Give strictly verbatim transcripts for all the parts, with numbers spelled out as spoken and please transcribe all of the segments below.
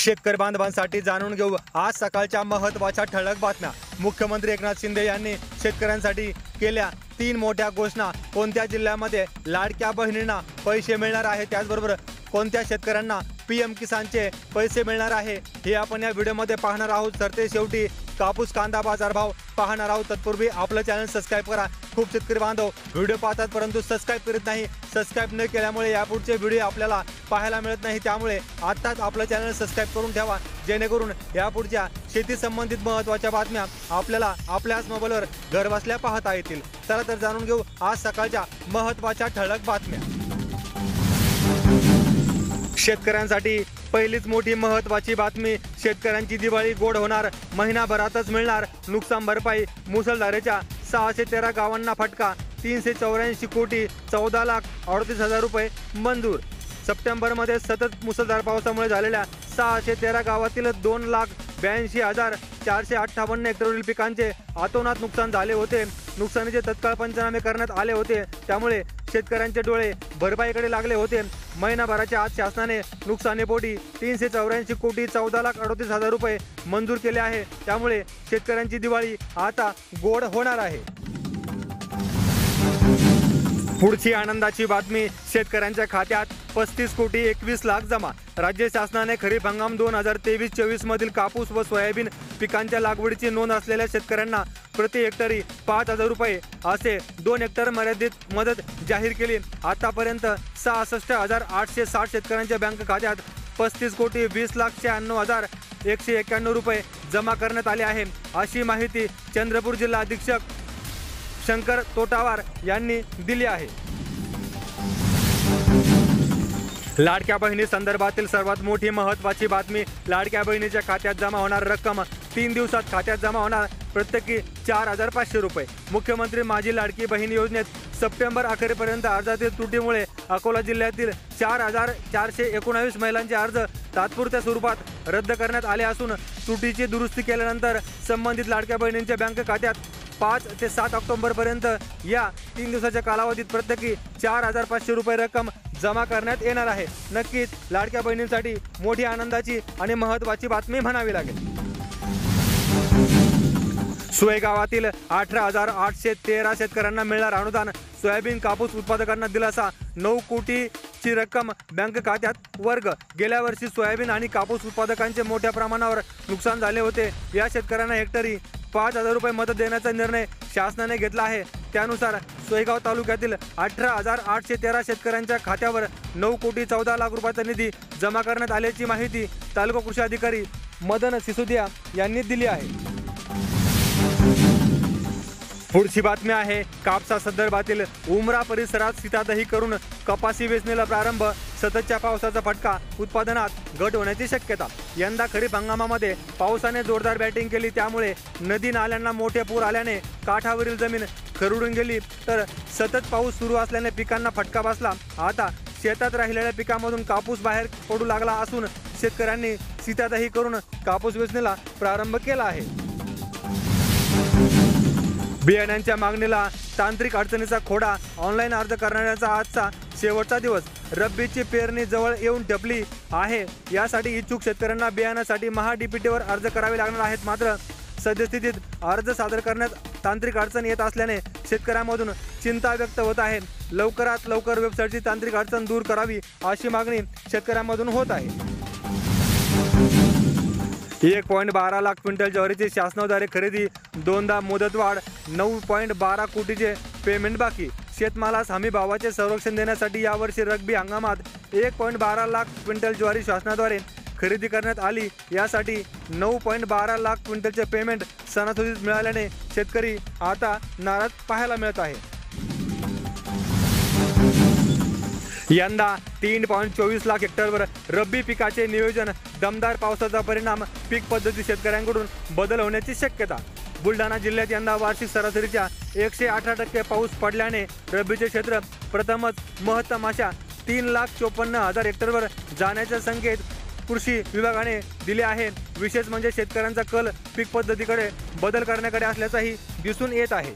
शेतकरी बांधवांसाठी जाणून घेऊ आज सकाळच्या महत्त्वाच्या ठळक बातम्या। मुख्यमंत्री एकनाथ शिंदे यांनी शेतकऱ्यांसाठी केल्या तीन मोठ्या घोषणा। कोणत्या जिल्ह्यामध्ये लाडक्या बहिणींना पैसे मिळणार आहे, त्याचबरोबर कोणत्या शेतकऱ्यांना पीएम किसानचे पैसे मिळणार आहे, हे आपण या व्हिडिओमध्ये पाहणार आहोत। तर ते शेवटी कापूस कांदा बाजारभाव पाहणार आहोत। तत्पूर्वी आपलं चॅनल सबस्क्राइब करा। खूप शेतकरी बांधव व्हिडिओ पाहतात परंतु सबस्क्राइब करीत नाही। सबस्क्राइब न केल्यामुळे यापुढचे व्हिडिओ आपल्याला पाहायला मिळत नाही, त्यामुळे आत्ताच आपलं चॅनल सबस्क्राइब करून ठेवा, जेणेकरून यापुढच्या शेती संबंधित महत्त्वाच्या बातम्या आपल्याला आपल्याच मोबाईलवर घर बसल्या पाहता येतील। चला तर जाणून घेऊ आज सकाळच्या महत्त्वाच्या ठळक बातम्या। शेतकऱ्यांसाठी पहिलीच मोठी महत्त्वाची बातमी। शेतकऱ्यांची दिवाळी गोड होणार, महिनाभरातच मिळणार नुकसान भरपाई। मुसळधारेच्या सहाशे तेरा गावांना फटका, तीनशे चौऱ्याऐंशी कोटी चौदा लाख अडतीस हजार रुपये मंजूर। सप्टेंबरमध्ये सतत मुसळधार पावसामुळे झालेल्या सहाशे तेरा गावातील दोन लाख ब्याऐंशी हजार चारशे अठ्ठावन्न हेक्टरवरील पिकांचे अतोनात नुकसान झाले होते। नुकसानीचे तत्काळ पंचनामे करण्यात आले होते, त्यामुळे शेतकऱ्यांचे डोळे भरपाईकडे लागले होते। महिनाभराच्या आत शासनाने नुकसानीपोटी तीनशे चौऱ्याऐंशी कोटी चौदा लाख अडतीस हजार रुपये मंजूर केले आहे, त्यामुळे शेतकऱ्यांची दिवाळी आता गोड होणार आहे। पुढची आनंदाची बातमी, शेतकऱ्यांच्या खात्यात पस्तीस कोटी एकवीस लाख जमा। राज्य शासनाने खरीप हंगाम दोन हजार तेवीस चोवीस मधील कापूस व सोयाबीन पिकांच्या लागवडीची नोंद असलेल्या शेतकऱ्यांना प्रति हेक्टरी पाच हजार रुपये असे दोन हेक्टर मर्यादित मदत जाहीर केली। आतापर्यंत सहासष्ट हजार आठशे साठ शेतकऱ्यांच्या बँक खात्यात पस्तीस कोटी वीस लाख शहाण्णव हजार एकशे एक्क्याण्णव रुपये जमा करण्यात आले आहे, अशी माहिती चंद्रपूर जिल्हा अधीक्षक शंकर तोटावार यांनी दिली आहे। लाडक्या बहिणी संदर्भातील सर्वात मोठी महत्त्वाची बातमी, लाडक्या बहिणीच्या खात्यात जमा होणार रक्कम तीन दिवसात खात्यात जमा होणार, प्रत्येकी चार हजार पाचशे रुपये। मुख्यमंत्री माझी लाडकी बहीण योजनेत सप्टेंबर अखेरपर्यंत अर्जातील त्रुटीमुळे अकोला जिल्ह्यातील चार हजार चारशे एकोणावीस महिलांचे अर्ज तात्पुरत्या स्वरूपात रद्द करण्यात आले असून त्रुटीची दुरुस्ती केल्यानंतर संबंधित लाडक्या बहिणींच्या बँक खात्यात पाच ते सात ऑक्टोबरपर्यंत या तीन दिवसाच्या कालावधीत प्रत्येकी चार हजार पाचशे रुपये रक्कम जमा करण्यात येणार आहे। नक्कीच लाडक्या बहिणींसाठी मोठी आनंदाची आणि महत्त्वाची बातमी म्हणावी लागेल। सुळे गावातील अठरा हजार आठशे तेरा शेतकऱ्यांना मिळणार अनुदान, सोयाबीन कापूस उत्पादकांना दिलासा, नऊ कोटीची रक्कम बँक खात्यात वर्ग। गेल्या वर्षी सोयाबीन आणि कापूस उत्पादकांचे मोठ्या प्रमाणावर नुकसान झाले होते, या शेतकऱ्यांना हेक्टरी पाच हजार रुपये मदत देण्याचा निर्णय शासनाने घेतला आहे। त्यानुसार सोयगाव तालुक्यातील अठरा हजार आठशे तेरा शेतकऱ्यांच्या खात्यावर नऊ कोटी चौदा लाख रुपयाचा निधी जमा करण्यात आल्याची माहिती तालुका कृषी अधिकारी मदन सिसोदिया यांनी दिली आहे। पुढची बातमी आहे कापसा संदर्भातील, उमरा परिसरात सीतादही करून कपासी वेचणीला प्रारंभ, सततच्या पावसाचा फटका, उत्पादनात घट होण्याची शक्यता। यंदा खरीप हंगामामध्ये पावसाने जोरदार बॅटिंग केली, त्यामुळे नदी नाल्यांना मोठे पूर आल्याने काठावरील जमीन खरडून गेली, तर सतत पाऊस सुरू असल्याने पिकांना फटका बसला। आता शेतात राहिलेल्या पिकांमधून कापूस बाहेर पडू लागला असून शेतकऱ्यांनी सीतादही करून कापूस वेचणीला प्रारंभ केला आहे। बियाण्यांच्या मागणीला तांत्रिक अडचणीचा खोडा, ऑनलाईन अर्ज करणाऱ्यांचा आजचा शेवटचा दिवस। रब्बीची पेरणी जवळ येऊन ठेपली आहे, यासाठी इच्छुक शेतकऱ्यांना बियाण्यासाठी महा डीपीटीवर अर्ज करावे लागणार आहेत। मात्र सद्यस्थितीत अर्ज सादर करण्यात तांत्रिक अडचण येत असल्याने शेतकऱ्यांमधून चिंता व्यक्त होत आहे। लवकरात लवकर वेबसाईटची तांत्रिक अडचण दूर करावी अशी मागणी शेतकऱ्यांमधून होत आहे। एक पॉईंट बारा लाख क्विंटल ज्वारीची शासनाद्वारे खरेदी, दोनदा मुदतवाढ, नऊ पॉईंट बारा कोटीचे पेमेंट बाकी। शेतमालास हमी भावाचे संरक्षण देण्यासाठी यावर्षी रब्बी हंगामात एक पॉईंट बारा लाख क्विंटल ज्वारी शासनाद्वारे खरेदी करण्यात आली, यासाठी नऊ पॉईंट बारा लाख क्विंटलचे पेमेंट सणासुदीत मिळाल्याने शेतकरी आता नाराज पाहायला मिळत आहे। यंदा तीन पॉईंट चोवीस लाख हेक्टरवर रब्बी पिकाचे नियोजन, दमदार पावसाचा परिणाम, पीक पद्धती शेतकऱ्यांकडून बदल होण्याची शक्यता। बुलढाणा जिल्ह्यात यंदा वार्षिक सरासरीच्या एकशे अठरा टक्के पाऊस पडल्याने रब्बीचे क्षेत्र प्रथमच महत्तम अशा तीन लाख चोपन्न हजार हेक्टरवर जाण्याचे संकेत कृषी विभागाने दिले आहे। विशेष म्हणजे शेतकऱ्यांचा कल पीक पद्धतीकडे बदल करण्याकडे असल्याचाही दिसून येत आहे।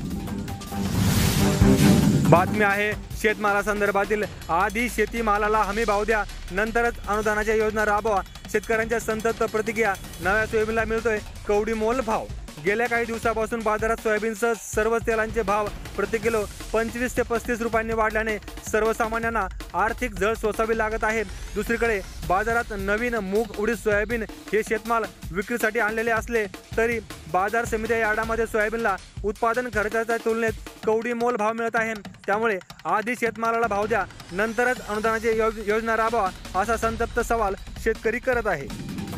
बातमी आहे शेतमाला संदर्भातील, आधी शेतीमालाला हमी भाव द्या, नंतरच अनुदानाच्या योजना राबवा। शेतकऱ्यांच्या संतप्त प्रतिक्रिया, नव्या सोयाबीनला मिळतोय कवडी मोल भाव। गेल्या काही दिवसापासून बाजारात सोयाबीनसह सर्व तेलांचे भाव प्रति किलो पंचवीस ते पस्तीस रुपयांनी वाढल्याने सर्वसामान्यांना आर्थिक झळ सोसावी लागत आहे। दुसरीकडे बाजारात नवीन मूग, उडीद, सोयाबीन हे शेतमाल विक्रीसाठी आणलेले असले तरी बाजार समिती यार्डामध्ये सोयाबीनला उत्पादन खर्चाच्या तुलनेत कवडी मोल भाव मिळत आहे। त्यामुळे आधी शेतमालाला भाव द्या, नंतरच अनुदानाची योजना राबवा, असा संतप्त सवाल शेतकरी करत आहे।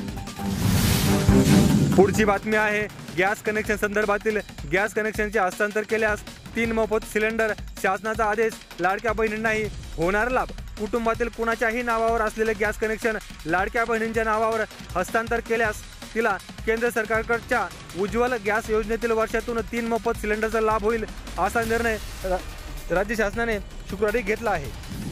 पुढची बातमी आहे गॅस कनेक्शन संदर्भातील। गॅस कनेक्शनचे हस्तांतर केल्यास तीन मोफत सिलेंडर, शासनाचा आदेश, लाडक्या बहिणींनाही होणार लाभ। कुटुंबातील कुणाच्याही नावावर असलेले गॅस कनेक्शन लाडक्या बहिणींच्या नावावर हस्तांतर केल्यास तिला केंद्र सरकारकडच्या उज्ज्वल गॅस योजनेतील वर्षातून तीन मोफत सिलेंडरचा लाभ होईल, असा निर्णय राज्य शासनाने शुक्रवारी घेतला आहे।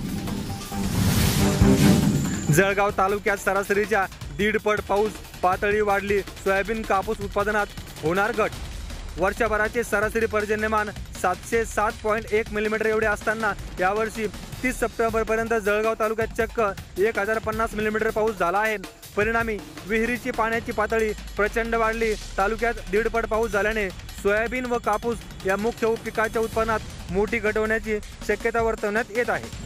जळगाव तालुक्यात सरासरीच्या दीडपट पाऊस पातळी वाढली, सोयाबीन कापूस उत्पादनात होणार घट। वर्षभराचे सरासरी पर्जन्यमान सातशे सात पॉईंट एक मिलीमीटर एवढे असताना यावर्षी तीस सप्टेंबर पर्यंत जळगाव तालुक्यात चक्क एक हजार पन्नास मिलीमीटर पाऊस झाला आहे। परिणामी विहिरीची पाण्याची पातळी प्रचंड वाढली। तालुक्यात दीडपट पाऊस झाल्याने सोयाबीन व कापूस या मुख्य पिकाच्या उत्पन्नात मोठी घट होण्याची शक्यता वर्तवण्यात येत आहे।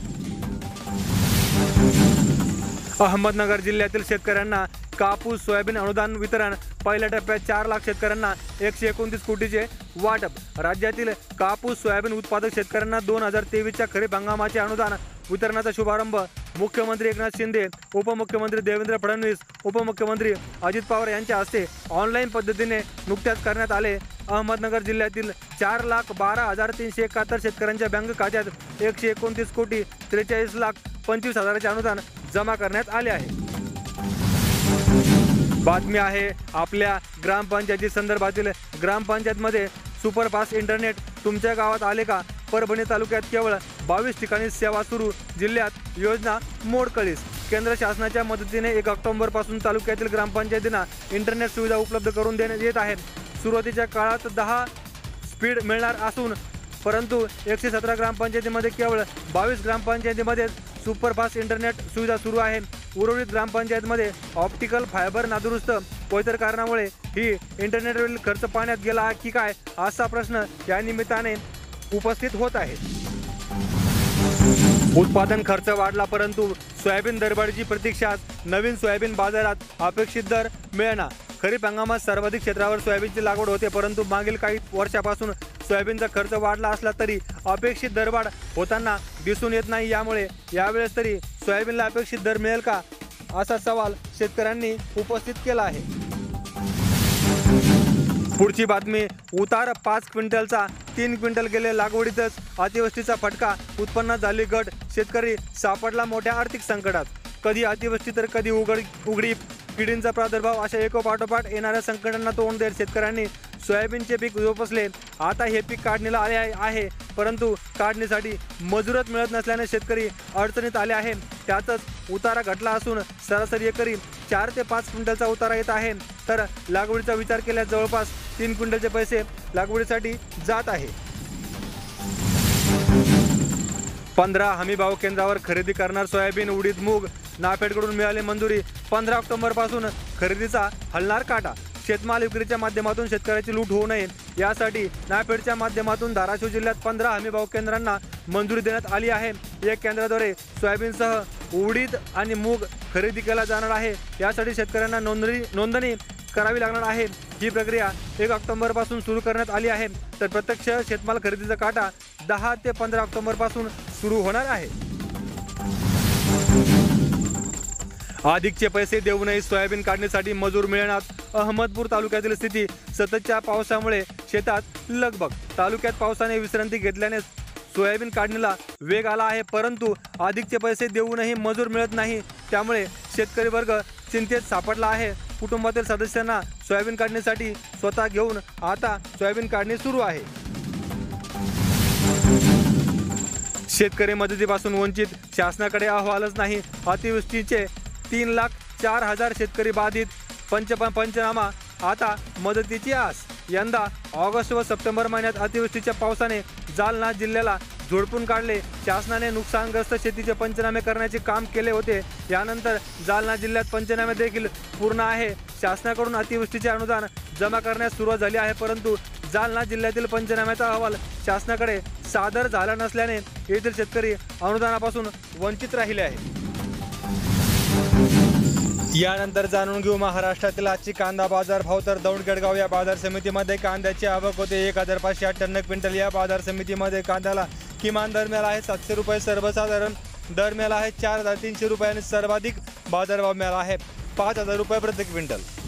अहमदनगर जिल्ह्यातील शेतकऱ्यांना कापूस सोयाबीन अनुदान वितरण। पहिल्या टप्प्यात चार लाख शेतकऱ्यांना एकशे एकोणतीस कोटीचे वाटप। राज्यातील कापूस सोयाबीन उत्पादक शेतकऱ्यांना दोन हजार तेवीसच्या खरीप हंगामाचे अनुदान वितरणाचा शुभारंभ मुख्यमंत्री एकनाथ शिंदे, उपमुख्यमंत्री देवेंद्र फडणवीस, उपमुख्यमंत्री अजित पवार यांच्या हस्ते ऑनलाईन पद्धतीने नुकत्याच करण्यात आले। अहमदनगर जिल्ह्यातील चार लाख बारा हजार तीनशे एकाहत्तर शेतकऱ्यांच्या बँक खात्यात एकशे एकोणतीस कोटी त्रेचाळीस लाख पंचवीस हजाराचे अनुदान जमा करण्यात आले आहे। बातमी आहे आपल्या ग्रामपंचायती संदर्भातील। ग्रामपंचायतमध्ये सुपरफास्ट इंटरनेट तुमच्या गावात आले का? परभणी तालुक्यात केवळ बावीस ठिकाणी सेवा सुरू, जिल्ह्यात योजना मोडकळीस। केंद्र शासनाच्या मदतीने एक ऑक्टोबर पासून तालुक्यातील ग्रामपंचायतींना इंटरनेट सुविधा उपलब्ध करून देण्यात येत आहे। सुरुवातीच्या काळात दहा स्पीड मिळणार असून परंतु एकशे सतरा ग्रामपंचायतीमध्ये केवळ बावीस ग्रामपंचायतीमध्ये सुपरफास्ट इंटरनेट सुविधा सुरू आहे। उर्वरित ग्रामपंचायतमध्ये ऑप्टिकल फायबर नादुरुस्त व इतर कारणामुळे ही इंटरनेटवरील खर्च पाण्यात गेला की काय, असा प्रश्न या निमित्ताने उपस्थित होत आहे। उत्पादन खर्च वाढला परंतु सोयाबीन दरवाढीची प्रतीक्षा। नवीन सोयाबीन बाजारात अपेक्षित दर मिळेना। खरीप हंगामात सर्वाधिक क्षेत्रावर सोयाबीनची लागवड होते, परंतु मागील काही वर्षापासून सोयाबीनचा खर्च वाढला असला तरी अपेक्षित दरवाढ होताना दिसून येत नाही। यामुळे यावेळेस तरी सोयाबीनला अपेक्षित दर मिळेल का, असा सवाल शेतकऱ्यांनी उपस्थित केला आहे। पुढची बातमी उतार पाच क्विंटलचा तीन क्विंटल गेले लागवडीतच अतिवृष्टीचा फटका, उत्पन्नात झाली घट, शेतकरी सापडला मोठ्या आर्थिक संकटात। कधी अतिवृष्टी तर कधी उघड उघडी किडींचा प्रादुर्भाव अशा एकोपाठोपाठ येणाऱ्या संकटांना तोंड देत शेतकऱ्यांनी सोयाबीनचे पीक जोपासले। आता हे पीक काढणीला आले आहे, परंतु काढणीसाठी मजूरच मिळत नसल्याने शेतकरी अडचणीत आले आहे। त्यातच उतारा घटला असून सरासरी एकरी चार ते पाच क्विंटलचा उतारा येत आहे, तर लागवडीचा विचार केल्यास जवळपास तीन क्विंटलचे पैसे लागवडीसाठी जात आहे। पंधरा हमीभाव केंद्रावर खरेदी करणार सोयाबीन, उडीद, मूग। नाफेडकडून मिळाली मंजुरी। पंधरा ऑक्टोबर पासून खरेदीचा हलणार काटा। शेतमाल विक्रीच्या माध्यमातून शेतकऱ्याची लूट होऊ नये यासाठी नाफेडच्या माध्यमातून धाराशिव जिल्ह्यात पंधरा हमीभाव केंद्रांना मंजुरी देण्यात आली आहे। या केंद्राद्वारे सोयाबीनसह उडीद आणि मूग खरेदी केला जाणार आहे। यासाठी शेतकऱ्यांना नोंदणी नोंदणी करावी लागणार आहे। ही प्रक्रिया एक ऑक्टोबर पासून सुरू करण्यात आली आहे, तर प्रत्यक्ष शेतमाल खरेदीचा काटा दहा ते पंधरा ऑक्टोबर पासून सुरू होणार आहे। अधिकचे पैसे देऊनही सोयाबीन काढणीसाठी मजूर मिळणार। अहमदपूर तालुक्यातील स्थिती सततच्या पावसामुळे शेतात लगबग। तालुक्यात पावसाने विश्रांती घेतल्याने सोयाबीन काढणीला वेग आला आहे, परंतु अधिकचे पैसे देऊनही मजूर मिळत नाही। त्यामुळे शेतकरी वर्ग चिंतेत सापडला आहे। कुटुंबातील सदस्यांना सोयाबीन काढणीसाठी स्वतः घेऊन आता सोयाबीन काढणी सुरू आहे। शेतकरी मदतीपासून वंचित, शासनाकडे अहवालच नाही। अतिवृष्टीचे तीन लाख चार हजार शेतकरी बाधित, पंच पंचनामा आता मदतीची आस। यंदा ऑगस्ट व सप्टेंबर महिन्यात अतिवृष्टीच्या पावसाने जालना जिल्ह्याला झोडपून काढले। शासनाने नुकसानग्रस्त शेतीचे पंचनामे करण्याचे काम केले होते। यानंतर जालना जिल्ह्यात पंचनामे देखील पूर्ण आहे। शासनाकडून अतिवृष्टीचे अनुदान जमा करण्यास सुरुवात झाली आहे, परंतु जालना जिल्ह्यातील पंचनाम्याचा अहवाल शासनाकडे सादर झाला नसल्याने येथील शेतकरी अनुदानापासून वंचित राहिले आहे। यानंतर जाणून घेऊ महाराष्ट्रातील आजची कांदा बाजार भाव। तर दौंड गडगाव या बाजार समितीमध्ये कांद्याची आवक होते एक हजार पाचशे अठ्ठ्याण्णव क्विंटल। या बाजार समितीमध्ये कांद्याला किमान दर मिळाला आहे सातशे रुपये, सर्वसाधारण दर मिळाला आहे चार हजार तीनशे रुपये आणि सर्वाधिक बाजारभाव मिळाला आहे पाच हजार रुपये प्रति क्विंटल।